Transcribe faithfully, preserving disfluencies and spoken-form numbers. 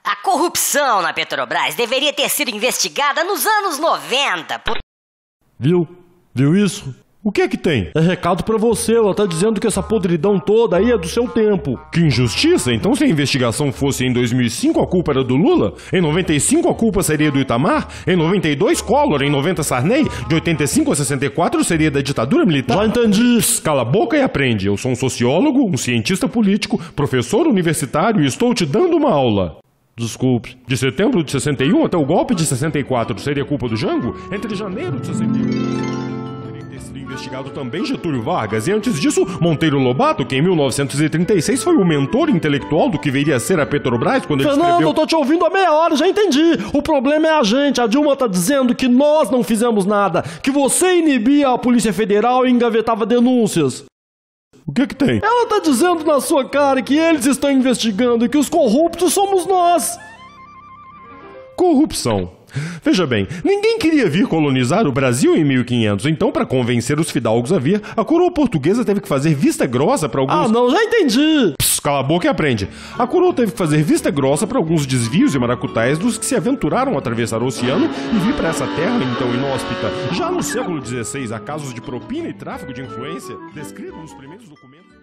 A corrupção na Petrobras deveria ter sido investigada nos anos noventa. Por... Viu? Viu isso? O que é que tem? É recado pra você, ela tá dizendo que essa podridão toda aí é do seu tempo. Que injustiça! Então se a investigação fosse em dois mil e cinco a culpa era do Lula? Em noventa e cinco a culpa seria do Itamar? Em noventa e dois Collor? Em noventa Sarney? De oitenta e cinco a sessenta e quatro seria da ditadura militar? Já entendi. Pss, cala a boca e aprende. Eu sou um sociólogo, um cientista político, professor universitário e estou te dando uma aula. Desculpe. De setembro de sessenta e um até o golpe de sessenta e quatro seria culpa do Jango? Entre janeiro de sessenta e um... investigado também Getúlio Vargas, e antes disso, Monteiro Lobato, que em mil novecentos e trinta e seis foi o mentor intelectual do que viria a ser a Petrobras quando ele Fernando, escreveu... eu tô te ouvindo há meia hora, já entendi. O problema é a gente. A Dilma tá dizendo que nós não fizemos nada, que você inibia a Polícia Federal e engavetava denúncias. O que que tem? Ela tá dizendo na sua cara que eles estão investigando e que os corruptos somos nós. Corrupção. Veja bem, ninguém queria vir colonizar o Brasil em mil e quinhentos, então para convencer os fidalgos a vir, a coroa portuguesa teve que fazer vista grossa para alguns... Ah, não, já entendi! Pss, cala a boca e aprende. A coroa teve que fazer vista grossa para alguns desvios e maracutais dos que se aventuraram a atravessar o oceano e vir para essa terra então inóspita. Já no século dezesseis, há casos de propina e tráfico de influência, descritos nos primeiros documentos...